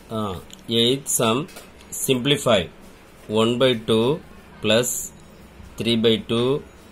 8th sum simplify 1 by 2 plus 3 by 2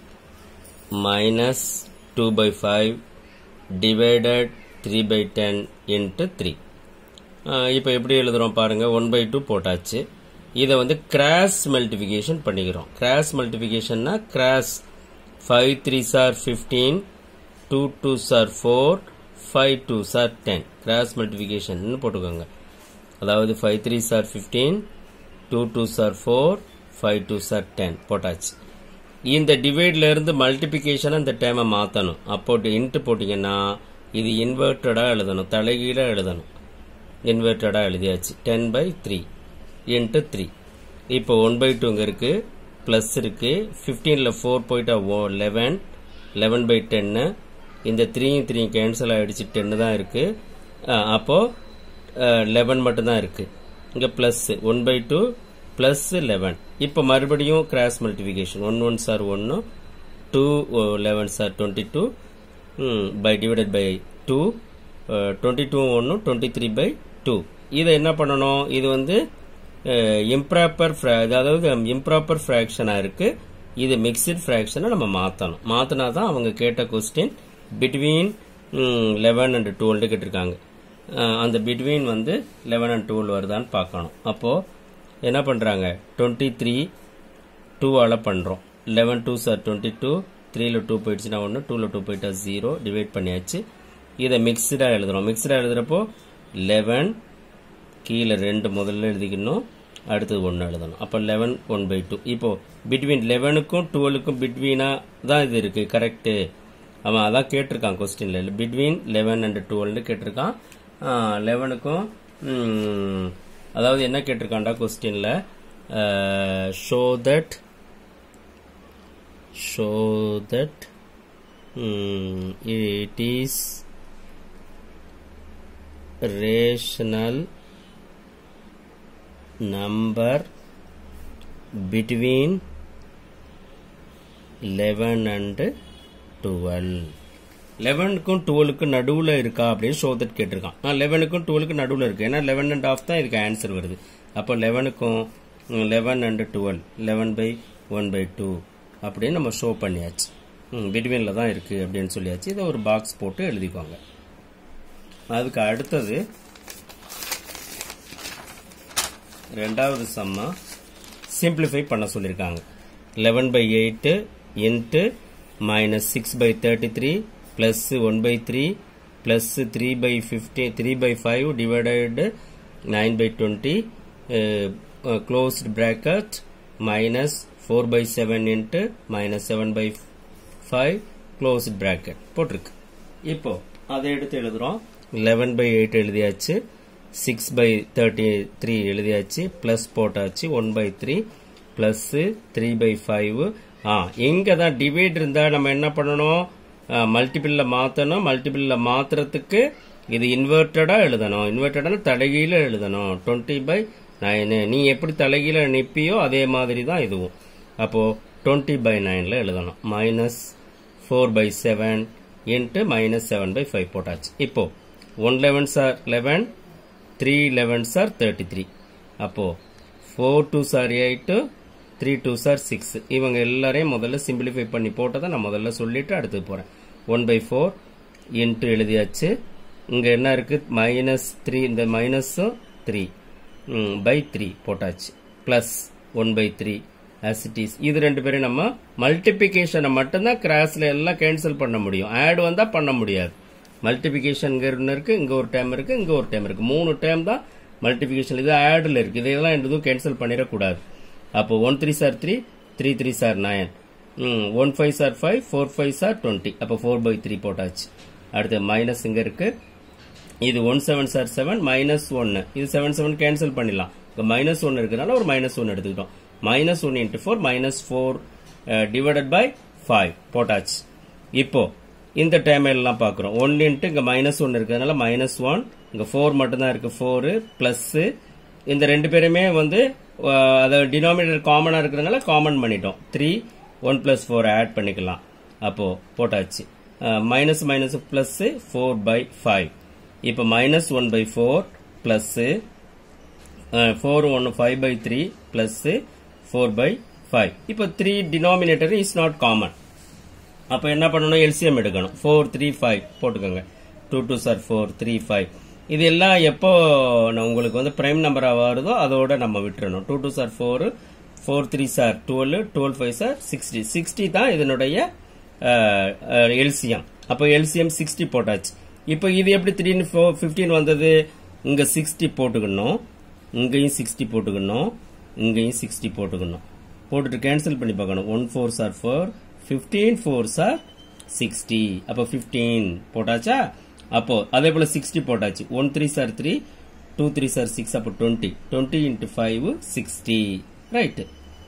minus 2 by 5 divided 3 by 10 into 3. இப்போ எப்படி எழுதுறோம் பாருங்க 1 by 2 போட்டாச்சு. இதை வந்து கிராஸ் மல்டிபிகேஷன் பண்ணிக்கிறோம். கிராஸ் மல்டிபிகேஷன்னா cross 5 3s are 15, 2 2s are 4, 5 2s are 10. Cross multiplication போட்டுக்கோங்க. அதாவது 5 3s are 15, 2 2s are 4, 5 2s are 10 போட்டாச்சு. இந்த டிவைட்ல இருந்து மல்டிபிகேஷன் அந்த டேமை மாற்றணும். அப்போ இன்ட்டு போட்டிங்கன்னா இது இன்வெர்டடாக எழுதணும், தலைகீழ எழுதணும். இன்வெர்டடாக எழுதியாச்சு. 10 by 3 இன்ட்டு 3. இப்போ 1 by 2 இங்கே இருக்கு, ப்ளஸ் இருக்கு. 15ல் 4 போயிட்டா 11, 11 by 10. இந்த 3 கேன்சல் ஆகிடுச்சு, 10 தான் இருக்கு. அப்போ 11 மட்டும்தான் இருக்கு. இங்கே ப்ளஸ் 1 by 2 ப்ளஸ் 11. இப்போ மறுபடியும் cross multiplication 1 1s are 1, 2 11s are 22 by divided by 2, 22 1 23 by 2. இதை என்ன பண்ணணும், இது வந்து இம்ப்ராப்பர் அதாவது இம்ப்ராப்பர் ஃப்ராக்ஷனாக இருக்கு. இது மிக்சட் ஃப்ராக்ஷனை நம்ம மாற்றணும். மாற்றினா தான் அவங்க கேட்ட கொஸ்டின் பிட்வீன் 11 and 12 கேட்டிருக்காங்க. அந்த பிட்வீன் வந்து 11 and 12 வருதான்னு பார்க்கணும். அப்போது என்ன பண்ணுறாங்க, 23 2ஆல் பண்ணுறோம். 11 2s are 22, 3ல் 2 போயிடுச்சுன்னா 1, 2ல் 2 போயிட்டா 0, டிவைட் பண்ணியாச்சு. இதை மிக்சடாக எழுதுகிறோம். மிக்சடாக எழுதுகிறப்போ 11 கீழே 2 முதல்ல எழுதிக்கணும், அடுத்தது 1 எழுதணும். அப்போ 11 1 by 2. இப்போ பிட்வீன் 11க்கும் 12க்கும் பிட்வீனாக தான் இது இருக்கு. கரெக்டு. அவன் அதான் கேட்டிருக்கான் கொஸ்டின்ல. பிட்வீன் 11 and 12 கேட்டிருக்கான். 11க்கும் அதாவது என்ன கேட்டிருக்கான்டா கொஸ்டின்ல, show that it is rational number between 11 and 12. 11க்கும் 12க்கும் நடுவில் இருக்கா அப்படின்னு ஷோ தட் கேட்டிருக்கான். 11க்கும் 12க்கும் நடுவில் இருக்கு. ஏன்னா 11 and half தான் இதுக்கு ஆன்சர் வருது. அப்போ 11க்கும் 11 and 12 11 by 1 by 2 அப்படின்னு நம்ம ஷோ பண்ணியாச்சு. பிட்வீனில் தான் இருக்கு அப்படின்னு சொல்லியாச்சு. இதை ஒரு பாக்ஸ் போட்டு எழுதிக்கோங்க. அதுக்கு அடுத்தது ரெண்டாவது சம்மா சிம்பிளிஃபை பண்ண சொல்லியிருக்காங்க. 11 by 8 into minus 6 by 33 plus 1 by 3 plus 3 by 15 3 by 5 divided 9 by 20 closed bracket minus 4 by 7 into minus 7 by 5 closed bracket போட்டிருக்கு. இப்போ அதை எடுத்து எழுதுறோம். 11 by 8 எழுதியாச்சு, 6 by 33 எழுதியாச்சு, பிளஸ் போட்டாச்சு 1 by 3 பிளஸ் 3 by 5. எங்க தான் டிவைட் இருந்தா நம்ம என்ன பண்ணணும், மல்டிபிள்ல மாத்தணும். மல்டிபிள்ல மாத்துறதுக்கு இது இன்வெர்டடா எழுதணும். இன்வெர்டடா தலைகீழ எழுதணும். 20 by 9. நீ எப்படி தலைகீழ நிப்பியோ அதே மாதிரி தான் இதுவும். அப்போ 20 by 9ல எழுதணும். Minus 4 by 7 into minus 7 by 5 போட்டாச்சு. இப்போ 1 11s are 11, 3 11s are 33. அப்போ 4 2s are 8, 3 2s are 6. இவங்க எல்லாரையும் முதல்ல சிம்பிளிஃபை பண்ணி போட்டதை நான் முதல்ல சொல்லிட்டு அடுத்து போறேன். 1 by 4 இன்ட்டு எழுதியாச்சு. இங்க என்ன இருக்கு, மைனஸ் 3, இந்த மைனஸும் 3 by 3 போட்டாச்சு. Plus 1 by 3 as it is. இது ரெண்டு பேரும் நம்ம மல்டிபிகேஷனை மட்டும்தான் கிராஸ்ல எல்லாம் கேன்சல் பண்ண முடியும். ஆட் வந்தா பண்ண முடியாது. மல்டிபிகேஷன் இருக்கு, இங்க ஒரு டைம் இருக்கு, இங்க ஒரு டைம் இருக்கு. 3 டைம் தான் மல்டிபிகேஷன். இது ஆட்ல இருக்கு. இதெல்லாம் எதுவும் கேன்சல் பண்ணிடக்கூடாது. அப்போ 1 3s are 3, 3 3s are 9, 1 5s are 5, 4 5s are 20. அப்போ 4 by 3 போட்டாச்சு. அடுத்து மைனஸ் இங்க இருக்கு. இது 1 7s are 7, மைனஸ் 1. இது 7 7 கேன்சல் பண்ணிடலாம். இங்க மைனஸ் 1 இருக்கிறதுனால ஒரு மைனஸ் 1 எடுத்துக்கிட்டோம். Minus 1 into 4 minus 4 divided by 5 போட்டாச்சு. இப்போ இந்த டைம் எல்லாம் பார்க்குறோம். 1 இன்ட்டு இங்கே மைனஸ் 1 இருக்கிறதுனால மைனஸ் 1, இங்கே 4 மட்டும்தான் இருக்கு. 4 பிளஸ் இந்த ரெண்டு பேருமே வந்து அதாவது டினாமினேட்டர் காமனாக இருக்கிறதுனால காமன் பண்ணிட்டோம். 3 1 plus 4 ஆட் பண்ணிக்கலாம். அப்போ போட்டாச்சு. Minus minus plus 4 by 5. இப்போ minus 1 by 4 plus 4 1 5 by 3 plus 4 by 5. இப்போ 3 denominator is not common. அப்ப என்ன பண்ணணும் LCM எடுக்கணும் 4 3 5 போட்டுக்கோங்க 2 2 are 4 3 5 இது எல்லாம் எப்போ உங்களுக்கு வந்து பிரைம் நம்பரா வருதோ அதோட நம்ம விட்டுறணும் 2 2 are 4 4 3 are 12 12 5 are 60 60 தான் இதனுடைய LCM. அப்ப LCM 60 போட்டாச்சு. இப்போ இது எப்படி 3 15 வந்தது இங்க 60 போட்டுக்கணும் இங்கேயும் 60 போட்டுக்கணும் இங்கேயும் 60 போட்டுக்கணும் போட்டுட்டு கேன்சல் பண்ணி பார்க்கணும் 1 4 are 4 15 4s are 60 அப்ப 15 போட்டாச்சா அப்போ அதே போல 60 போட்டாச்சு 1 3s are 3 2 3s are 6 அப்ப 20 20 into 5 60 ரைட்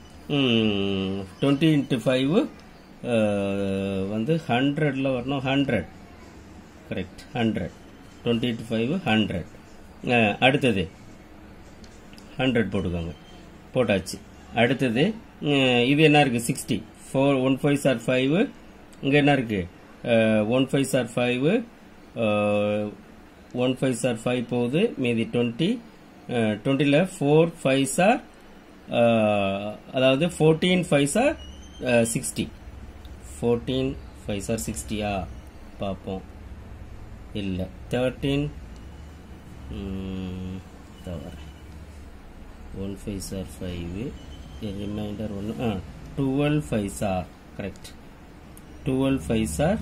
20 into 5 வந்து 100ல வரணும் 100 கரெக்ட் 100 20 into 5 100 அடுத்தது 100 போட்டுக்கோங்க போட்டாச்சு அடுத்தது இது என்ன இருக்கு 60 4 1 5s are 5 இங்க என்ன இருக்கு 1 5s are 5 1 5s are 5 போகுது மீதி 20 20ல 4 5s are அதாவது 14 5s are 60 14 5s are 60 பாப்போம் இல்ல 13 தவறு 1 5s are 5 remainder 1 12 5s are correct 12 5s are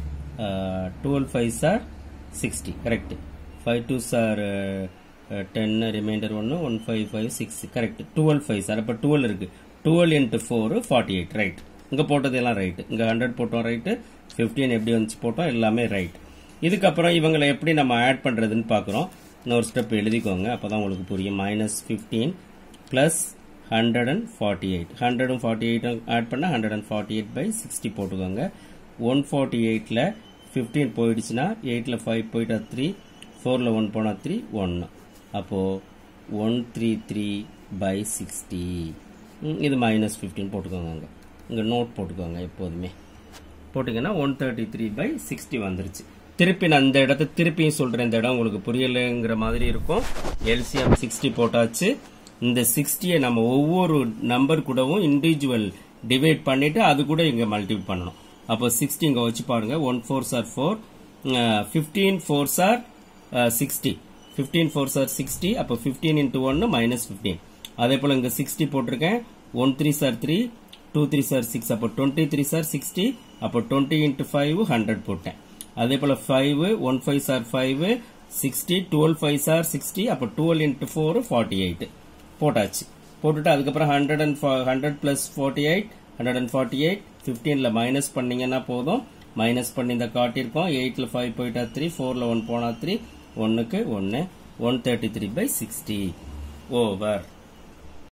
60 correct 5 2s are 10 remainder 1 1 5 5 6 correct 12 5s are அப்ப 12 இருக்கு 12 into 4 48 right இங்க போட்டது எல்லாம் ரைட் இங்க 100 போட்டோம் ரைட் 15 எப்படி வந்துச்சு போட்டோம் எல்லாமே ரைட் இதுக்கு அப்புறம் இவங்களை எப்படி நம்ம ஆட் பண்றதுன்னு பார்க்கறோம் இன்னொரு ஸ்டெப் எழுதிக்கோங்க அப்பதான் உங்களுக்கு புரியும் -15 plus 148 148 ஆட் பண்ணா 148 by 60 போட்டுக்கோங்க 148ல 15 போயிடுச்சுனா 8ல 5 போயிட்டா 3 4ல 1 போனா 3 1 அப்போ 133 by 60 இது -15 போட்டுக்கோங்க இங்க நோட் போட்டுக்கோங்க எப்போதுமே போட்டுங்கன்னா 133 by 60 வந்துருச்சு திருப்பி நான் இந்த இடத்தை திருப்பியும் சொல்றேன் இந்த இடம் உங்களுக்கு புரியலங்கிற மாதிரி இருக்கும் LCM 60 போட்டாச்சு இந்த 60 நம்ம ஒவ்வொரு நம்பர் கூடவும் இண்டிவிஜுவல் டிவைட் பண்ணிட்டு அது கூட இங்க மல்டிப்ளை பண்ணனும் அப்ப 60 இங்க வச்சு பாருங்க 1 4s are 4 15 4s are 60 15 4s are 60 அப்ப 15 into 1 -15 அதே போல இங்க 60 போட்டுருக்கேன் 1 3s are 3 2 3s are 6 அப்ப 23s are 60 அப்ப 20 into 5 100 போட்டேன் அதே போல 5 1 5s are 5 60 12 5s are 60 அப்ப 12 into 4 48 போட்டாச்சு போட்டுட்டு அதுக்கு அப்புறம் 100 plus 48 148 15ல மைனஸ் பண்ணீங்கன்னா போதும் மைனஸ் பண்ணி இந்த காட்டியிருக்கோம் 8ல 5 போயிட்டா 3 4ல 1 போனா 3 1க்கு 1 133 by 60 ஓவர்